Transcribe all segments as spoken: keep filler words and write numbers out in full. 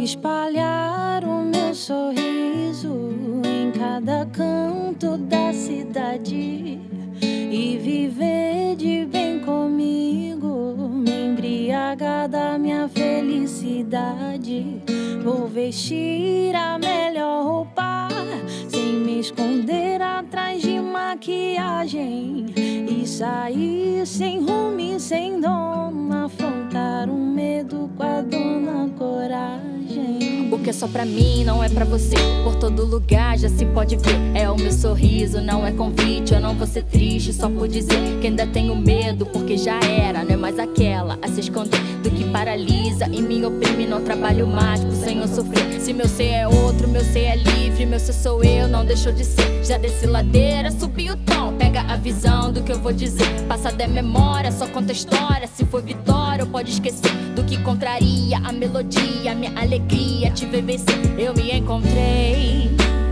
espalhar o meu sorriso em cada canto da cidade e viver de bem comigo, me embriagar da minha felicidade. Vou vestir a melhor roupa sem me esconder atrás de maquiagem e sair sem rumo e sem dono, afrontar um medo com a dona coragem. O que é só pra mim não é pra você, por todo lugar já se pode ver. É o meu sorriso, não é convite, eu não vou ser triste só por dizer que ainda tenho medo, porque já era, não é mais aquela a se esconder do que paralisa e me oprime. Não trabalho mais pro Senhor sofrer. Se meu ser é outro, meu ser é livre, meu ser sou eu, não deixou de ser. Já desci ladeira, subi o tom, pega a visão do que eu vou dizer. Passado é memória, só conta a história. Se for vitória, ou pode esquecer do que contraria a melodia, minha alegria. Te ver vencer, eu me encontrei.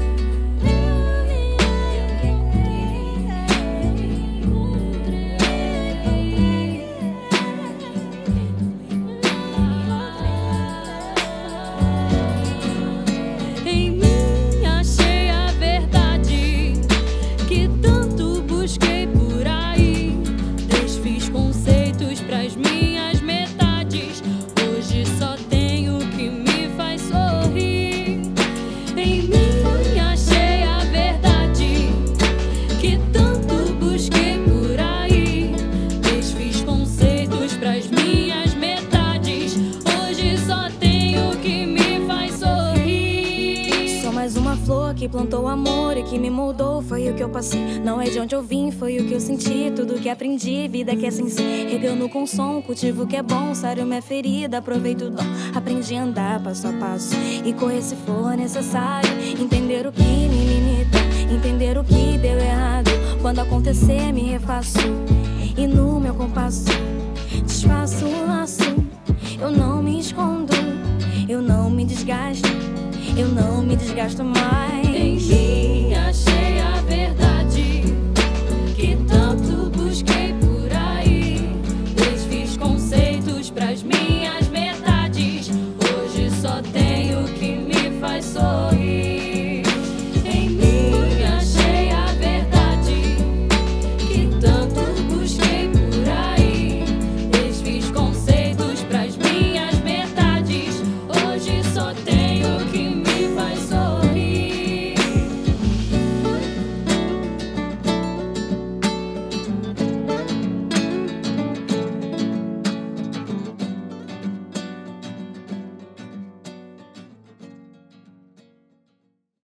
Em mim achei a verdade que tanto busquei por aí. Desfiz conceitos pras minhas metades. Hoje só tenho o que me faz sorrir. Em mim achei a verdade que tanto busquei por aí. Desfiz conceitos pras minhas metades. Hoje só tenho o que me faz sorrir. Sou mais uma flor que plantou amor e que me moldou. Foi o que eu passei, não é de onde eu vim, foi o que eu senti. Tudo que aprendi, vida que é sem ser. Regando com som, cultivo que é bom. Sário minha ferida, aproveito o dom. Aprendi a andar passo a passo e correr se for necessário. Entender o que me limita, entender o que deu errado. Quando acontecer me refaço e no meu compasso desfaço o laço. Eu não me escondo, eu não me desgasto, eu não me desgasto mais. Em mim achei a verdade que tanto busquei por aí. Desfiz conceitos pras minhas metades. Hoje só tenho o que me faz sorrir. Em mim achei a verdade que tanto busquei por aí. Desfiz conceitos pras minhas metades. Hoje só tenho o que me